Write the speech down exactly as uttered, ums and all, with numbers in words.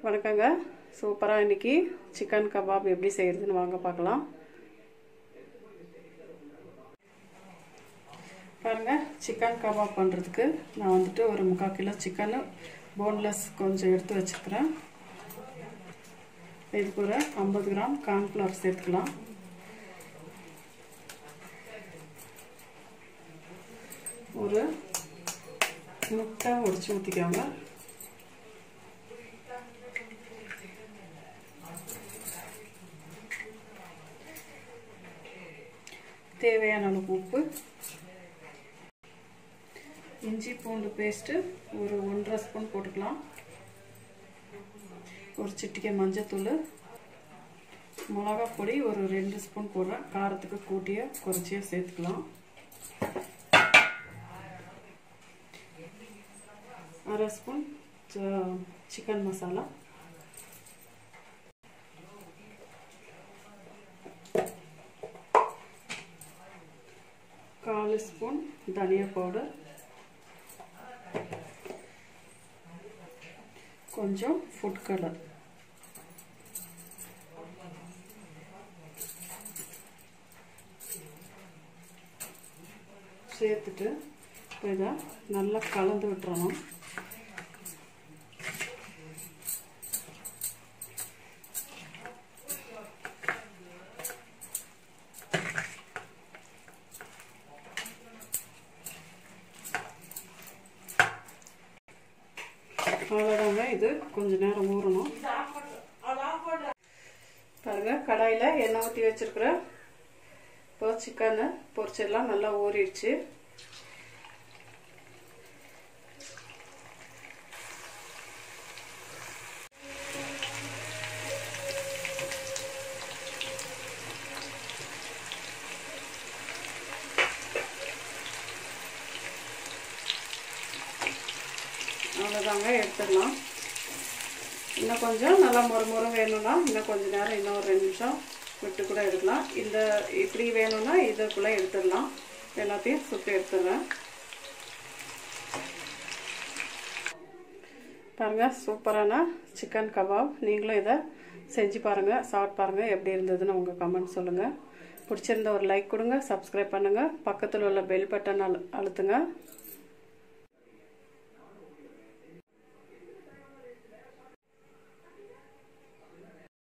வணக்கங்க. சூப்பராக இன்றைக்கி சிக்கன் கபாப் எப்படி செய்கிறதுன்னு வாங்க பார்க்கலாம். பாருங்கள், சிக்கன் கபாப் பண்ணுறதுக்கு நான் வந்துட்டு ஒரு முக்கால் கிலோ சிக்கனு போன்லெஸ் கொஞ்சம் எடுத்து வச்சுருக்கிறேன். இது கூட ஐம்பது கிராம் கார்ன்ஃப்ளவர் சேர்த்துக்கலாம். ஒரு முட்டை உடைச்சி ஊற்றிக்காங்க. தேவையான அளவு உப்பு, இஞ்சி பூண்டு பேஸ்ட்டு ஒரு ஒன்றரை ஸ்பூன் போட்டுக்கலாம். ஒரு சிட்டிகை மஞ்சத்தூள், மிளகா பொடி ஒரு ரெண்டு ஸ்பூன் போடுறேன். காரத்துக்கு கூட்டிய குறைச்சிய சேர்த்துக்கலாம். அரை ஸ்பூன் சிக்கன் மசாலா, கால் ஸ்பூன் தனியா பவுடர், கொஞ்சம் ஃபுட் கலர், சேர்த்துட்டு இதை நல்லா கலந்து விட்டுறணும். அவ்வளோதாங்க, இது கொஞ்ச நேரம் ஊறணும். பாருங்க, கடாயில் எண்ணெய் ஊற்றி வச்சிருக்கிறேன். இப்போ சிக்கனை பொரிச்செல்லாம் நல்லா ஊறிடுச்சு. அவ்வளோதாங்க, எடுத்துடலாம். இன்னும் கொஞ்சம் நல்லா மொறு மொறு வேணும்னா இன்னும் கொஞ்சம் நேரம், இன்னும் ஒரு ரெண்டு நிமிஷம் விட்டு கூட எடுக்கலாம். இந்த இப்படி வேணும்னா இதுக்குள்ளே எடுத்துடலாம். எல்லாத்தையும் சுட்டு எடுத்துடுறேன். பாருங்கள், சூப்பரான சிக்கன் கபாப். நீங்களும் இதை செஞ்சு பாருங்கள், சாப்பிட்டு பாருங்கள். எப்படி இருந்ததுன்னு உங்கள் கமெண்ட் சொல்லுங்கள். பிடிச்சிருந்த ஒரு லைக் கொடுங்க, சப்ஸ்கிரைப் பண்ணுங்கள், பக்கத்தில் உள்ள பெல் பட்டன் அழு அழுத்துங்க.